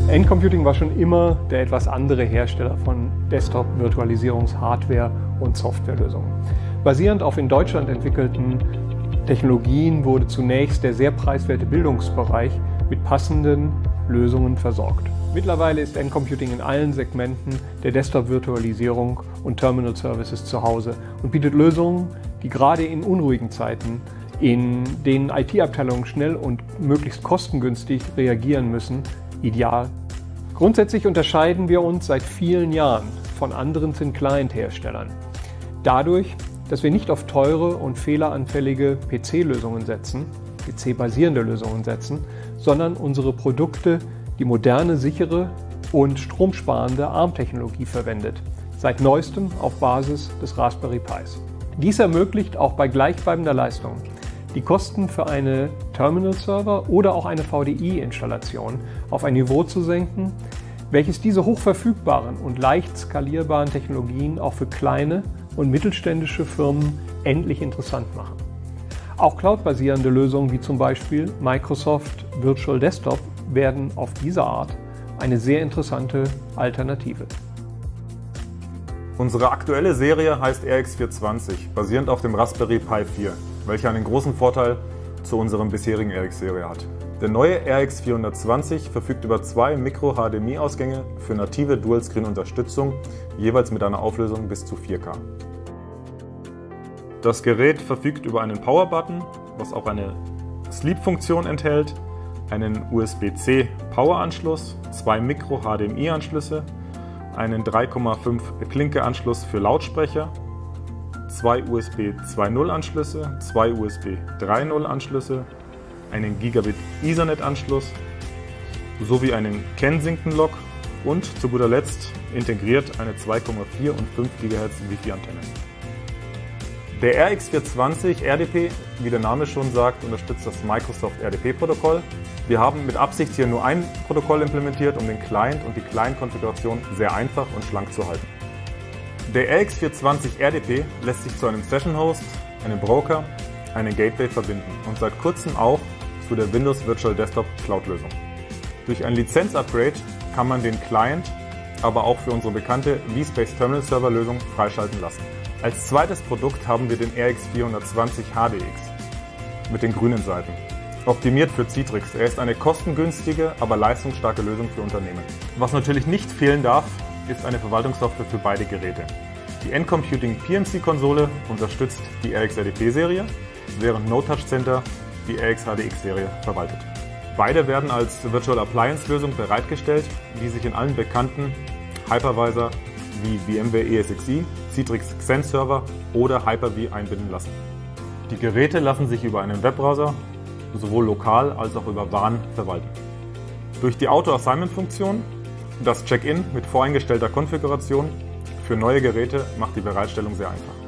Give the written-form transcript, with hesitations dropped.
N-Computing war schon immer der etwas andere Hersteller von Desktop-Virtualisierungs-Hardware und Softwarelösungen. Basierend auf in Deutschland entwickelten Technologien wurde zunächst der sehr preiswerte Bildungsbereich mit passenden Lösungen versorgt. Mittlerweile ist N-Computing in allen Segmenten der Desktop-Virtualisierung und Terminal-Services zu Hause und bietet Lösungen, die gerade in unruhigen Zeiten, in denen IT-Abteilungen schnell und möglichst kostengünstig reagieren müssen, ideal. Grundsätzlich unterscheiden wir uns seit vielen Jahren von anderen Thin-Client-Herstellern. Dadurch, dass wir nicht auf teure und fehleranfällige PC-Lösungen setzen, PC-basierende Lösungen setzen, sondern unsere Produkte die moderne, sichere und stromsparende ARM-Technologie verwendet, seit neuestem auf Basis des Raspberry Pis. Dies ermöglicht auch bei gleichbleibender Leistung die Kosten für eine Terminal-Server oder auch eine VDI-Installation auf ein Niveau zu senken, welches diese hochverfügbaren und leicht skalierbaren Technologien auch für kleine und mittelständische Firmen endlich interessant machen. Auch cloud-basierende Lösungen wie zum Beispiel Microsoft Virtual Desktop werden auf diese Art eine sehr interessante Alternative. Unsere aktuelle Serie heißt RX420, basierend auf dem Raspberry Pi 4, welcher einen großen Vorteil zu unserem bisherigen RX-Serie hat. Der neue RX420 verfügt über zwei Micro-HDMI-Ausgänge für native Dual-Screen-Unterstützung, jeweils mit einer Auflösung bis zu 4K. Das Gerät verfügt über einen Power-Button, was auch eine Sleep-Funktion enthält, einen USB-C Power-Anschluss, zwei Micro-HDMI-Anschlüsse, einen 3,5 Klinke-Anschluss für Lautsprecher, zwei USB 2.0 Anschlüsse, zwei USB 3.0 Anschlüsse, einen Gigabit Ethernet-Anschluss sowie einen Kensington-Lock und zu guter Letzt integriert eine 2,4 und 5 GHz Wi-Fi-Antenne. Der RX420 RDP, wie der Name schon sagt, unterstützt das Microsoft RDP-Protokoll. Wir haben mit Absicht hier nur ein Protokoll implementiert, um den Client und die Client-Konfiguration sehr einfach und schlank zu halten. Der RX420 RDP lässt sich zu einem Session-Host, einem Broker, einem Gateway verbinden und seit kurzem auch zu der Windows Virtual Desktop Cloud-Lösung. Durch ein Lizenz-Upgrade kann man den Client aber auch für unsere bekannte vSpace Terminal Server Lösung freischalten lassen. Als zweites Produkt haben wir den RX420 HDX mit den grünen Seiten. Optimiert für Citrix. Er ist eine kostengünstige, aber leistungsstarke Lösung für Unternehmen. Was natürlich nicht fehlen darf, ist eine Verwaltungssoftware für beide Geräte. Die N-Computing PMC-Konsole unterstützt die RX-RDP-Serie, während NoTouch Center die RX-HDX-Serie verwaltet. Beide werden als Virtual Appliance-Lösung bereitgestellt, die sich in allen bekannten Hypervisor wie VMware ESXi, Citrix Xen Server oder Hyper-V einbinden lassen. Die Geräte lassen sich über einen Webbrowser sowohl lokal als auch über WAN verwalten. Durch die Auto-Assignment-Funktion, das Check-in mit voreingestellter Konfiguration für neue Geräte macht die Bereitstellung sehr einfach.